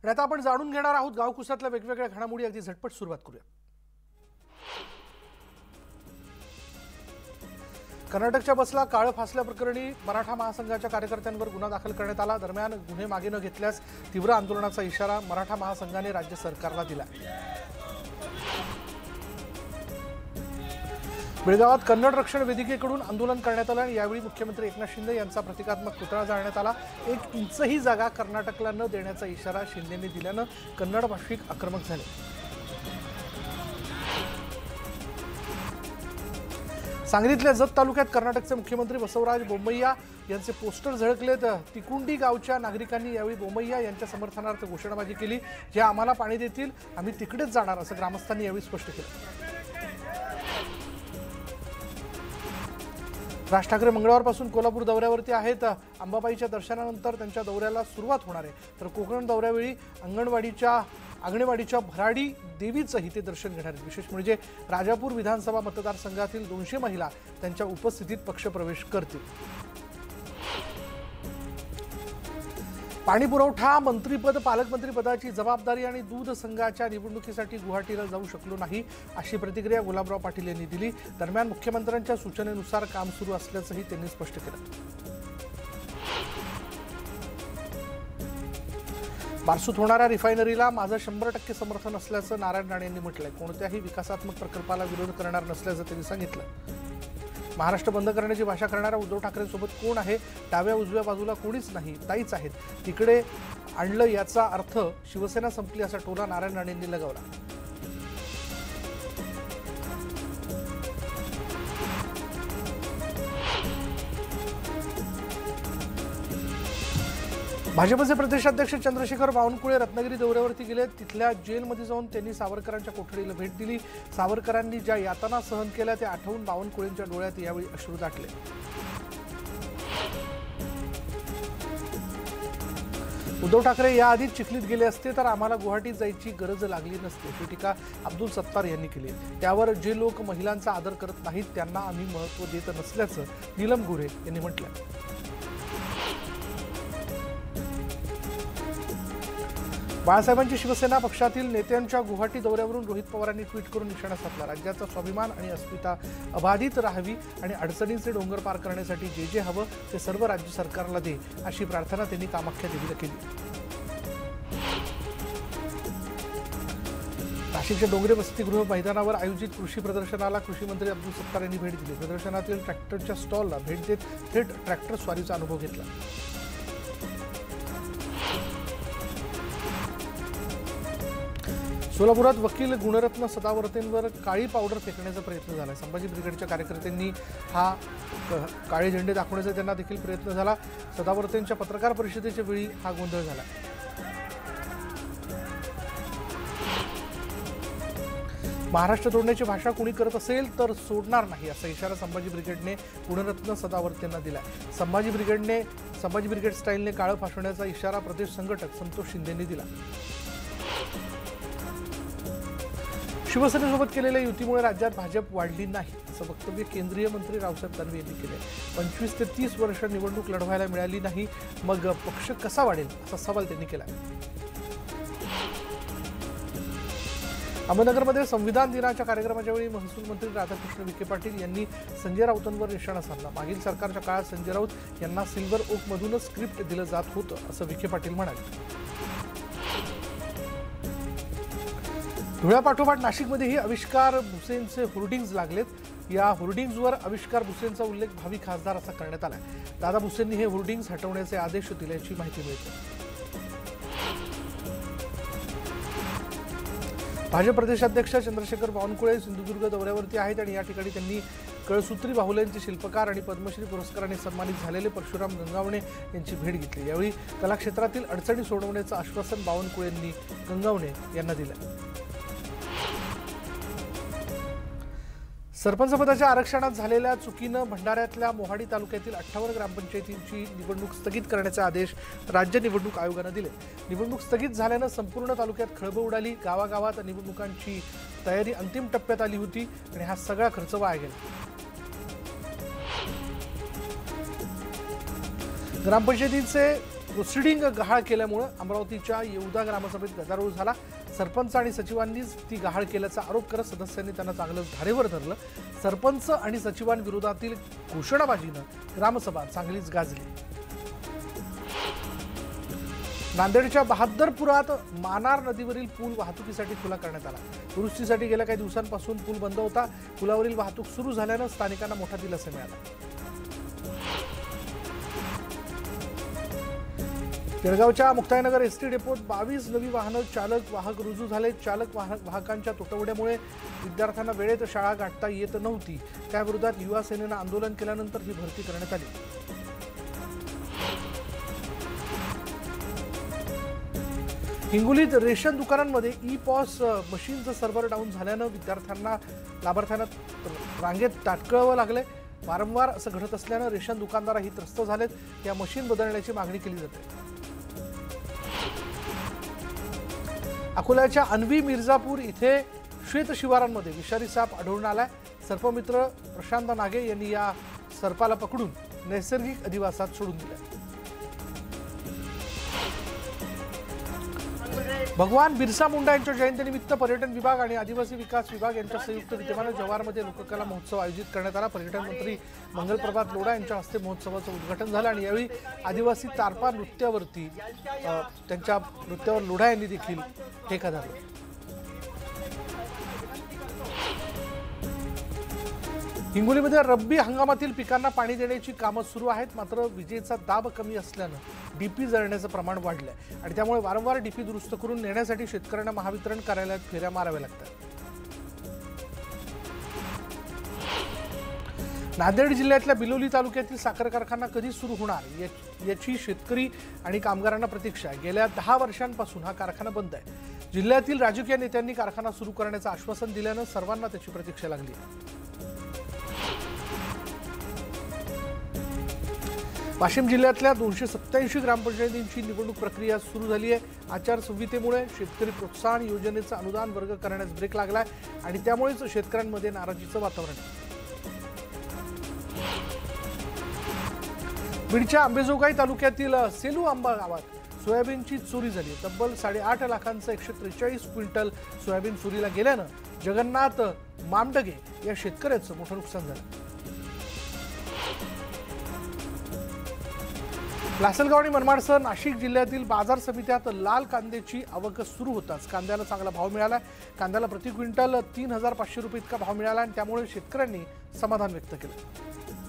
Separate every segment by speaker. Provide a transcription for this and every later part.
Speaker 1: आणि आता आपण जाणून घेणार आहोत गावकुसातल्या वेगवेगळ्या घडामोडी. अगदी झटपट सुरुवात करूया. कर्नाटकच्या बसला काळं फासल्याप्रकरणी मराठा महासंघाच्या कार्यकर्त्यांवर गुन्हा दाखल करण्यात आला. दरम्यान गुन्हे मागे न घेतल्यास तीव्र आंदोलनाचा इशारा मराठा महासंघाने राज्य सरकारला दिला. बेळगावात कन्नड रक्षण वेदिकेकडून आंदोलन करण्यात आलं आणि यावेळी मुख्यमंत्री एकनाथ शिंदे यांचा प्रतिकात्मक पुतळा जाळण्यात आला. 1 इंचही जागा कर्नाटकला न देण्याचा इशारा शिंदेंनी दिल्यानं कन्नड भाषिक आक्रमक झाले. सांगलीतल्या जत तालुक्यात कर्नाटकचे मुख्यमंत्री बसवराज बोम्मैया यांचे पोस्टर झळकलेत. तिकुंडी गावच्या नागरिकांनी यावेळी बोम्मैया यांच्या समर्थनार्थ घोषणाबाजी केली. जे आम्हाला पाणी देतील आम्ही तिकडेच जाणार असं ग्रामस्थांनी यावेळी स्पष्ट केलं. राज ठाकरे मंगळवारपासून कोल्हापूर दौऱ्यावरती आहेत. अंबाबाईच्या दर्शनानंतर त्यांच्या दौऱ्याला सुरुवात होणार आहे. तर कोकण दौऱ्यावेळी आंगणेवाडीच्या भराडी देवीचंही ते दर्शन घेणार आहेत. विशेष म्हणजे राजापूर विधानसभा मतदारसंघातील 200 महिला त्यांच्या उपस्थितीत पक्षप्रवेश करतील. पाणी पुरवठा मंत्रीपद पालकमंत्री पदाची जबाबदारी आणि दूध संघाच्या निवडणुकीसाठी गुवाहाटीला जाऊ शकलो नाही अशी प्रतिक्रिया गुलाबराव पाटील यांनी दिली. दरम्यान मुख्यमंत्र्यांच्या सूचनेनुसार काम सुरू असल्याचंही त्यांनी स्पष्ट केलं. बारसूत होणाऱ्या रिफायनरीला माझं 100% समर्थन असल्याचं नारायण राणे यांनी म्हटलंय. कोणत्याही विकासात्मक प्रकल्पाला विरोध करणार नसल्याचं त्यांनी सांगितलं. महाराष्ट्र बंद करण्याची भाषा करणाऱ्या उद्धव ठाकरेंसोबत कोण आहे? डाव्या उजव्या बाजूला कोणीच नाही, ताईच आहेत. तिकडे आणलं याचा अर्थ शिवसेना संपली असा टोला नारायण राणेंनी लगावला. भाजपचे प्रदेशाध्यक्ष चंद्रशेखर बावनकुळे रत्नागिरी दौऱ्यावरती गेले. तिथल्या जेलमध्ये जाऊन त्यांनी सावरकरांच्या कोठडीला भेट दिली. सावरकरांनी ज्या यातना सहन केल्या ते आठवून बावनकुळेंच्या डोळ्यात यावेळी अश्रू दाटले. उद्धव ठाकरे याआधीच चिखलीत गेले असते तर आम्हाला गुवाहाटीत जायची गरज लागली नसते अशी टीका अब्दुल सत्तार यांनी केली. त्यावर जे लोक महिलांचा आदर करत नाहीत त्यांना आम्ही महत्त्व देत नसल्याचं नीलम गोऱ्हे यांनी म्हटलं. बाळासाहेबांची शिवसेना पक्षातील नेत्यांच्या गुवाहाटी दौऱ्यावरून रोहित पवारांनी ट्विट करून निशाणा साधला. राज्याचा स्वाभिमान आणि अस्मिता अबाधित राहावी आणि अडचणींचे डोंगर पार करण्यासाठी जे जे हवं ते सर्व राज्य सरकारला दे अशी प्रार्थना त्यांनी कामाख्या देवीला केली. नाशिकच्या डोंगरे वसतिगृह मैदानावर आयोजित कृषी प्रदर्शनाला कृषी मंत्री अब्दुल सत्तार यांनी भेट दिली. प्रदर्शनातील ट्रॅक्टरच्या स्टॉलला भेट देत थेट ट्रॅक्टर स्वारीचा अनुभव घेतला. सोलापुरात वकील गुणरत्न सदावर्तेंवर काळी पावडर फेकण्याचा प्रयत्न झाला. संभाजी ब्रिगेडच्या कार्यकर्त्यांनी हा काळे झेंडे दाखवण्याचा त्यांना देखील प्रयत्न झाला. सदावर्तेंच्या पत्रकार परिषदेच्या वेळी हा गोंधळ झाला. महाराष्ट्र तोडण्याची भाषा कोणी करत असेल तर सोडणार नाही असा इशारा संभाजी ब्रिगेडने गुणरत्न सदावर्तेंना दिला. संभाजी ब्रिगेड स्टाईलने काळं फासवण्याचा इशारा प्रदेश संघटक संतोष शिंदेंनी दिला. शिवसेनेसोबत केलेल्या युतीमुळे राज्यात भाजप वाढली नाही असं वक्तव्य केंद्रीय मंत्री रावसाहेब दानवे यांनी केले. 25 ते 30 वर्ष निवडणूक लढवायला मिळाली नाही मग पक्ष कसा वाढेल असा सवाल त्यांनी केला. अहमदनगरमध्ये संविधान दिनाच्या कार्यक्रमाच्या वेळी महसूल मंत्री राधाकृष्ण विखे पाटील यांनी संजय राऊतांवर निशाणा साधला. मागील सरकारच्या काळात संजय राऊत यांना सिल्वर ओकमधूनच स्क्रिप्ट दिलं जात होतं असं विखे पाटील म्हणाले. धुळ्यापाठोपाठ नाशिकमध्येही आविष्कार भुसेंचे होर्डिंग्ज लागलेत. या होर्डिंग्जवर आविष्कार भुसेंचा उल्लेख भावी खासदार असा करण्यात आला. दादा भुसेंनी हे होर्डिंग्ज हटवण्याचे आदेश दिल्याची माहिती मिळते. भाजप प्रदेशाध्यक्ष चंद्रशेखर बावनकुळे सिंधुदुर्ग दौऱ्यावरती आहेत आणि या ठिकाणी त्यांनी कळसूत्री बाहुल्यांचे शिल्पकार आणि पद्मश्री पुरस्काराने सन्मानित झालेले परशुराम गंगावणे यांची भेट घेतली. यावेळी कलाक्षेत्रातील अडचणी सोडवण्याचं आश्वासन बावनकुळेंनी गंगावणे यांना दिलं. सरपंचपदाच्या आरक्षणात झालेल्या चुकीनं भंडाऱ्यातल्या मोहाडी तालुक्यातील 58 ग्रामपंचायतींची निवडणूक स्थगित करण्याचे आदेश राज्य निवडणूक आयोगानं दिले. निवडणूक स्थगित झाल्यानं संपूर्ण तालुक्यात खळबळ उडाली. गावागावात निवडणुकांची तयारी अंतिम टप्प्यात आली होती आणि हा सगळा खर्च वाया गेला. ग्रामपंचायतीचे प्रोसिडिंग गहाळ केल्यामुळे अमरावतीच्या येवदा ग्रामसभेत गदारोळ झाला। सरपंच आणि सचिवांनीच ती गहाळ केल्याचा आरोप करत सदस्यांनी त्यांना चांगलंच धारेवर धरलं। सरपंच आणि सचिवांविरोधातील घोषणाबाजीनं ग्रामसभा चांगलीच गाजली। नांदेडच्या बहादरपुरात मानार नदीवरील पूल वाहतुकीसाठी खुला करण्यात आला। दुरुस्तीसाठी गेल्या काही दिवसांपासून पूल बंद होता। पुलावरील वाहतूक सुरू झाल्यानं स्थानिकांना मोठा दिलासा मिळाला। जळगावच्या मुक्ताईनगर एसटी डेपोत 22 नवी वाहनं चालक वाहक रुजू झाले। चालक वाहकांच्या तुटवड्यामुळे विद्यार्थ्यांना वेळेत शाळा गाठता येत नव्हती। त्याविरोधात युवा सेनेनं आंदोलन केल्यानंतर ही भरती करण्यात आली। हिंगोलीत रेशन दुकानांमध्ये ई-पॉस मशीनचं सर्व्हर डाऊन झाल्यानं लाभार्थ्यांना रांगेत ताटकळावं लागले। वारंवार असं घडत असल्यानं रेशन दुकानदारही त्रस्त झालेत। या मशीन बदलण्याची मागणी केली जाते। अकोल्याच्या अन्वी मिर्झापूर इथे श्वेत शिवारांमध्ये विषारी साप आढळून आलाय। सर्पमित्र प्रशांत नागे यांनी या सर्पाला पकडून नैसर्गिक अधिवासात सोडून दिले। भगवान बिरसा मुंडा यांच्या जयंतीनिमित्त पर्यटन विभाग आणि आदिवासी विकास विभाग यांच्या संयुक्त विद्यमाने जव्हारमध्ये लोककला महोत्सव आयोजित करण्यात आला। पर्यटन मंत्री मंगलप्रभात लोढा यांच्या हस्ते महोत्सवाचं उद्घाटन झालं आणि यावेळी आदिवासी तारपा नृत्यावरती त्यांच्या नृत्यावर लोढा यांनी देखील ठेका धरला। हिंगोलीमध्ये रब्बी हंगामातील पिकांना पाणी देण्याची कामं सुरू आहेत। मात्र विजेचा दाब कमी असल्यानं डीपी जळण्याचं प्रमाण वाढलंय आणि त्यामुळे वारंवार डीपी दुरुस्त करून नेण्यासाठी शेतकऱ्यांना महावितरण कार्यालयात फेऱ्या माराव्या लागतात। नांदेड जिल्ह्यातल्या बिलोली तालुक्यातील साखर कारखाना कधी सुरू होणार याची शेतकरी आणि कामगारांना प्रतीक्षा आहे। गेल्या 10 वर्षांपासून हा कारखाना बंद आहे। जिल्ह्यातील राजकीय नेत्यांनी कारखाना सुरू करण्याचं आश्वासन दिल्यानं सर्वांना त्याची प्रतीक्षा लागली। वाशिम जिल्ह्यातल्या 287 ग्रामपंचायतींची निवडणूक प्रक्रिया सुरू झाली आहे। आचारसंहितेमुळे शेतकरी प्रोत्साहन योजनेचं अनुदान वर्ग करण्यास ब्रेक लागलाय आणि त्यामुळेच शेतकऱ्यांमध्ये नाराजीचं वातावरण आहे। बीडच्या अंबेजोगाई तालुक्यातील सेलू आंबा गावात सोयाबीनची चोरी झाली। तब्बल 8.5 लाखांचं 143 क्विंटल सोयाबीन चोरीला गेल्यानं जगन्नाथ मामडगे या शेतकऱ्याचं मोठं नुकसान झालं। लासलगाव आणि मनमाडसह नाशिक जिल्ह्यातील बाजार समित्यात लाल कांद्याची आवक सुरू होताच कांद्याला चांगला भाव मिळाला। कांद्याला प्रति क्विंटल 3,500 रुपये इतका भाव मिळाला आणि त्यामुळे शेतकऱ्यांनी समाधान व्यक्त केलं।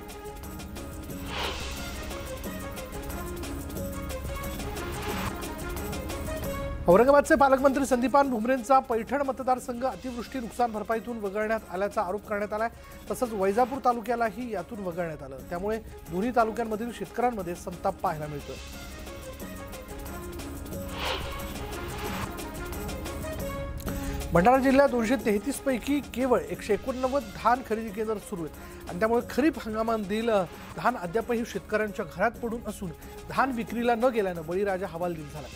Speaker 1: औरंगाबादचे पालकमंत्री संदीपान भुमरेंचा पैठण मतदारसंघ अतिवृष्टी नुकसान भरपाईतून वगळण्यात आल्याचा आरोप करण्यात आलाय। तसंच वैजापूर तालुक्यालाही यातून वगळण्यात आलं। त्यामुळे दोन्ही तालुक्यांमधील शेतकऱ्यांमध्ये संताप पाहायला मिळतोय। भंडारा जिल्ह्यात 233 पैकी केवळ 189 धान खरेदी केंद्र सुरू आहेत आणि त्यामुळे खरीप हंगामातील धान अद्यापही शेतकऱ्यांच्या घरात पडून असून धान विक्रीला न गेल्यानं बळीराजा हवालदिल झाला।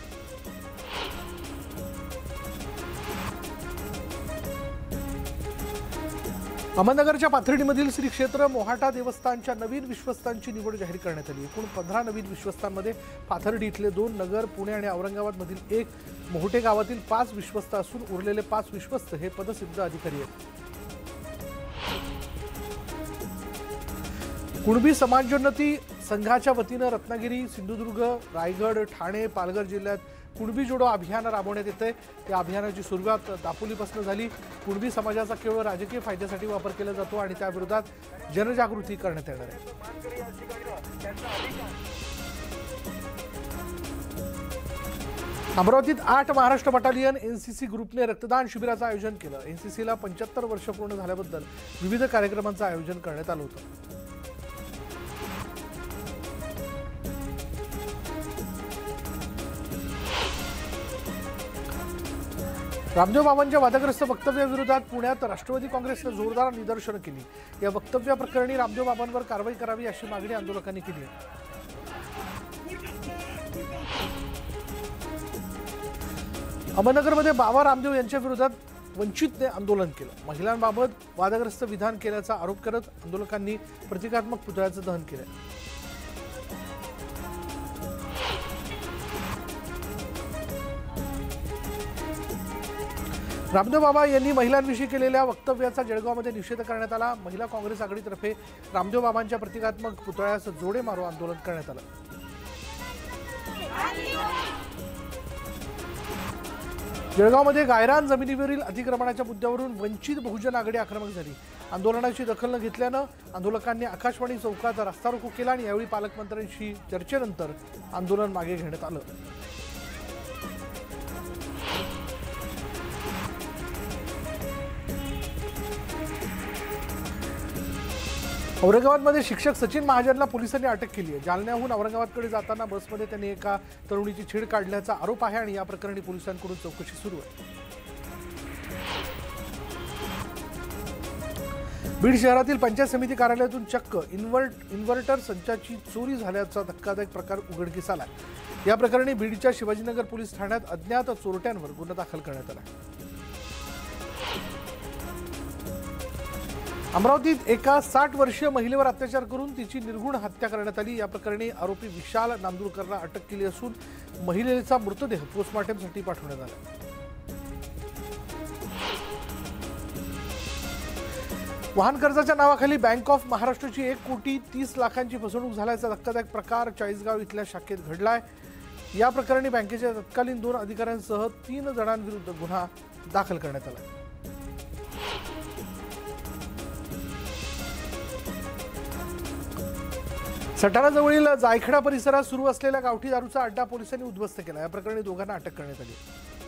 Speaker 1: अहमदनगरच्या पाथर्डीमधील श्री क्षेत्र मोहाटा देवस्थानच्या नवीन विश्वस्तांची निवड जाहीर करण्यात आली। एकूण 15 नवीन विश्वस्तांमध्ये पाथर्डी इथले 2, नगर, पुणे आणि औरंगाबादमधील 1, मोहोटे गावातील 5 विश्वस्त असून उरलेले 5 विश्वस्त हे पदसिद्ध अधिकारी आहेत। कुणबी समाजोन्नती संघाच्या वतीनं रत्नागिरी, सिंधुदुर्ग, रायगड, ठाणे, पालघर जिल्ह्यात कुणबी जोडो अभियान राबवण्यात येते। या अभियानाची सुरुवात दापोलीपासून झाली। कुणबी समाजाचा केवळ राजकीय फायद्यासाठी वापर केला जातो आणि त्याविरोधात जनजागृती करण्यात येणार आहे। अमरावतीत 8 महाराष्ट्र बटालियन एनसीसी ग्रुपने रक्तदान शिबिराचं आयोजन केलं। एनसीसीला 75 वर्ष पूर्ण झाल्याबद्दल विविध कार्यक्रमांचं आयोजन करण्यात आलं होतं। रामदेव बाबांच्या वादग्रस्त वक्तव्याविरोधात पुण्यात राष्ट्रवादी काँग्रेसने जोरदार निदर्शनं केली। या वक्तव्याप्रकरणी रामदेव बाबांवर कारवाई करावी अशी मागणी आंदोलकांनी केली आहे। अहमदनगरमध्ये बाबा रामदेव यांच्या विरोधात वंचितने आंदोलन केलं। महिलांबाबत वादग्रस्त विधान केल्याचा आरोप करत आंदोलकांनी प्रतिकात्मक पुतळ्याचं दहन केलं। रामदेव बाबा यांनी महिलांविषयी केलेल्या वक्तव्याचा जळगावमध्ये निषेध करण्यात आला। महिला काँग्रेस आघाडीतर्फे रामदेव बाबांच्या प्रतिकात्मक पुतळ्यास जोडे मारो आंदोलन करण्यात आलं। जळगावमध्ये गायरान जमिनीवरील अतिक्रमणाच्या मुद्द्यावरून वंचित बहुजन आघाडी आक्रमक झाली। आंदोलनाची दखल न घेतल्यानं आंदोलकांनी आकाशवाणी चौकात रस्ता रोको केला आणि यावेळी पालकमंत्र्यांशी चर्चेनंतर आंदोलन मागे घेण्यात आलं। औरंगाबादमध्ये शिक्षक सचिन महाजनला पोलिसांनी अटक केली आहे। जालन्याहून औरंगाबादकडे जाताना बसमध्ये त्यांनी एका तरुणीची छेड काढल्याचा आरोप आहे आणि या प्रकरणी पोलिसांकडून चौकशी सुरू आहे। बीड शहरातील पंचायत समिती कार्यालयातून चक्क इन्व्हर्टर संचाची चोरी झाल्याचा धक्कादायक प्रकार उघडकीस आला। या प्रकरणी बीडच्या शिवाजीनगर पोलीस ठाण्यात अज्ञात चोरट्यांवर गुन्हा दाखल करण्यात आला। अमरावतीत एका 60 वर्षीय महिलेवर अत्याचार करून तिची निर्घुण हत्या करण्यात आली। या प्रकरणी आरोपी विशाल नांदुरकरला अटक केली असून महिलेचा मृतदेह पोस्टमॉर्टमसाठी पाठवण्यात आला। वाहन कर्जाच्या नावाखाली बँक ऑफ महाराष्ट्राची 1,30,00,000ची फसवणूक झाल्याचा धक्कादायक प्रकार चाळीसगाव इथल्या शाखेत घडलाय। या प्रकरणी बँकेच्या तत्कालीन 2 अधिकाऱ्यांसह 3 जणांविरुद्ध गुन्हा दाखल करण्यात आला। सटाणाजवळील जायखडा परिसरात सुरू असलेल्या गावठी दारूचा अड्डा पोलिसांनी उद्ध्वस्त केला। या प्रकरणी दोघांना अटक करण्यात आली।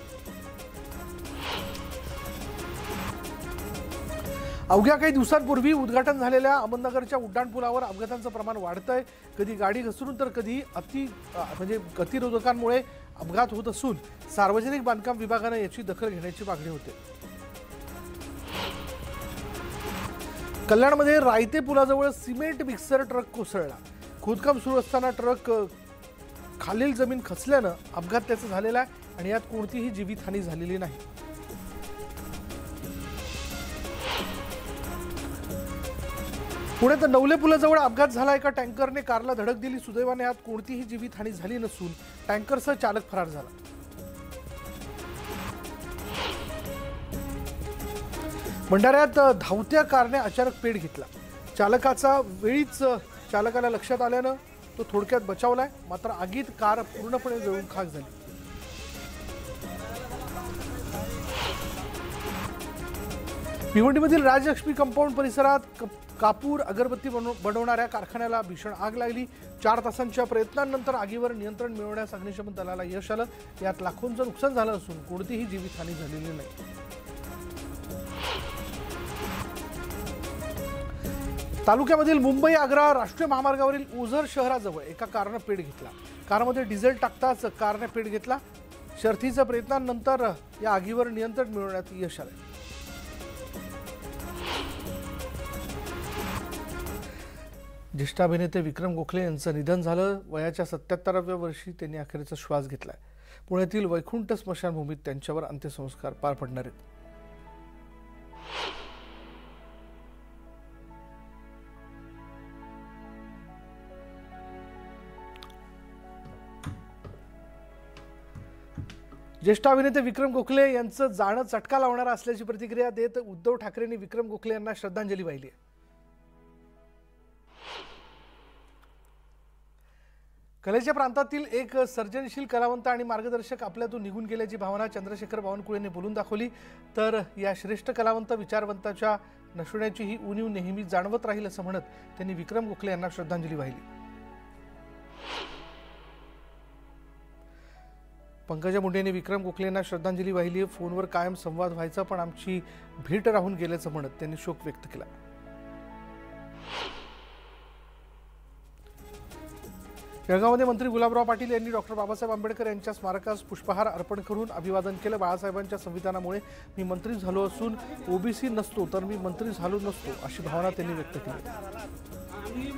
Speaker 1: अवघ्या काही दिवसांपूर्वी उद्घाटन झालेल्या अहमदनगरच्या उड्डाणपुलावर अपघातांचं प्रमाण वाढतंय। कधी गाडी घसरून तर कधी गतिरोधकांमुळे अपघात होत असून सार्वजनिक बांधकाम विभागानं याची दखल घेण्याची मागणी होते। कल्याणमध्ये रायते पुलाजवळ सिमेंट मिक्सर ट्रक कोसळला। खोदकाम सुरू असताना ट्रक खालील जमीन खचल्यानं अपघात त्याचा झालेला आहे आणि यात कोणतीही जीवितहानी झालेली नाही। पुण्यात नवले पुलाजवळ अपघात झाला। एका टँकरने कारला धडक दिली। सुदैवाने यात कोणतीही जीवितहानी झाली नसून टँकरसह चालक फरार झाला। भंडाऱ्यात धावत्या कारने अचानक पेट घेतला। चालकाला लक्षात आल्यानं तो थोडक्यात बचावलाय, मात्र आगीत कार पूर्णपणे जळून खाक झाली। भिवंडीमधील राजलक्ष्मी कंपाऊंड परिसरात कापूर अगरबत्ती बनवणाऱ्या कारखान्याला भीषण आग लागली। 4 तासांच्या प्रयत्नांनंतर आगीवर नियंत्रण मिळवण्यास अग्निशमन दलाला यश आलं। यात लाखोंचं नुकसान झालं असून कोणतीही जीवितहानी झालेली नाही। तालुक्यामधील मुंबई आग्रा राष्ट्रीय महामार्गावरील ओझर शहराजवळ एका कारने पेट घेतला। कारमध्ये डिझेल टाकताच कारने पेट घेतला। शर्थीच्या प्रयत्नांनंतर या आगीवर नियंत्रण मिळवण्यात यश आले। ज्येष्ठ अभिनेते विक्रम गोखले यांचं निधन झालं। वयाच्या 77व्या वर्षी त्यांनी अखेरचा श्वास घेतलाय। पुण्यातील वैकुंठ स्मशानभूमीत त्यांच्यावर अंत्यसंस्कार पार पडणार आहेत। ज्येष्ठ अभिनेते विक्रम गोखले यांचं जाणं चटका लावणारा असल्याची प्रतिक्रिया देत उद्धव ठाकरेंनी विक्रम गोखले यांना श्रद्धांजली वाहिली आहे। कलेच्या प्रांतातील एक सर्जनशील कलावंत आणि मार्गदर्शक आपल्यातून निघून गेल्याची भावना चंद्रशेखर बावनकुळेंनी बोलून दाखवली। तर या श्रेष्ठ कलावंत विचारवंताच्या नसण्याची ही उणीव नेहमी जाणवत राहील असं म्हणत त्यांनी विक्रम गोखले यांना श्रद्धांजली वाहिली। पंकजा मुंडेंनी विक्रम गोखले यांना श्रद्धांजली वाहिली। फोनवर कायम संवाद व्हायचा, पण आमची भेट राहून गेल्याचं म्हणत त्यांनी शोक व्यक्त केला। जळगावमध्ये मंत्री गुलाबराव पाटील यांनी डॉक्टर बाबासाहेब आंबेडकर यांच्या स्मारकास पुष्पहार अर्पण करून अभिवादन केलं। बाळासाहेबांच्या संविधानामुळे मी मंत्री झालो असून ओबीसी नसतो तर मी मंत्री झालो नसतो अशी भावना त्यांनी व्यक्त केली।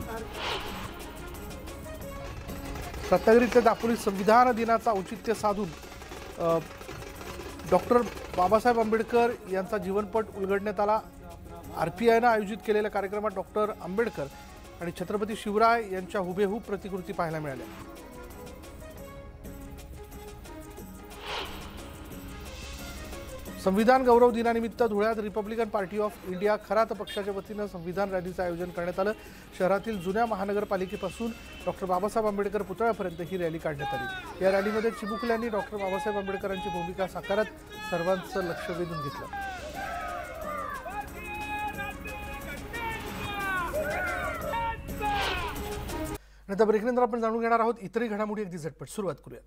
Speaker 1: रत्नागिरीतल्या दापोलीत संविधान दिनाचा औचित्य साधून डॉक्टर बाबासाहेब आंबेडकर यांचा जीवनपट उलगडण्यात आला। आरपीआयनं आयोजित केलेल्या कार्यक्रमात डॉक्टर आंबेडकर आणि छत्रपती शिवराय यांच्या हुबेहूब प्रतिकृती पाहायला मिळाल्या। संविधान गौरव दिनानिमित्त धुळ्यात Republican Party of India Kharat पक्षाच्या वतीनं संविधान रॅलीचं आयोजन करण्यात आलं। शहरातील जुन्या महानगरपालिकेपासून डॉक्टर बाबासाहेब आंबेडकर पुतळ्यापर्यंत ही रॅली काढण्यात आली। या रॅलीमध्ये चिमुकल्यांनी डॉक्टर बाबासाहेब आंबेडकरांची भूमिका साकारत सर्वांचं लक्ष वेधून घेतलं। नंतर ब्रेकनंतर आपण जाणून घेणार आहोत इतरही घडामोडी अगदी झटपट। सुरुवात करूया।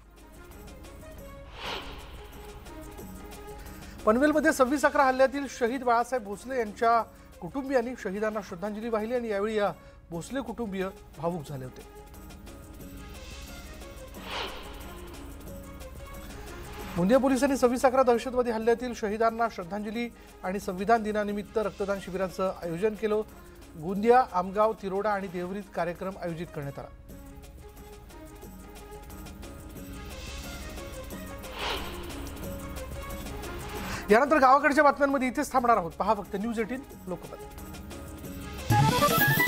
Speaker 1: पनवेलमध्ये 26/11 हल्ल्यातील शहीद बाळासाहेब भोसले यांच्या कुटुंबियांनी शहीदांना श्रद्धांजली वाहिली आणि यावेळी या भोसले कुटुंबीय भावुक झाले होते। गोंदिया पोलिसांनी 26/11 दहशतवादी हल्ल्यातील शहीदांना श्रद्धांजली आणि संविधान दिनानिमित्त रक्तदान शिबिराचं आयोजन केलं। गोंदिया, आमगाव, तिरोडा आणि देवरीत कार्यक्रम आयोजित करण्यात आला। यानंतर गावाकडच्या बातम्यांमध्ये इथेच थांबणार आहोत। पहा फक्त न्यूज 18 लोकमत।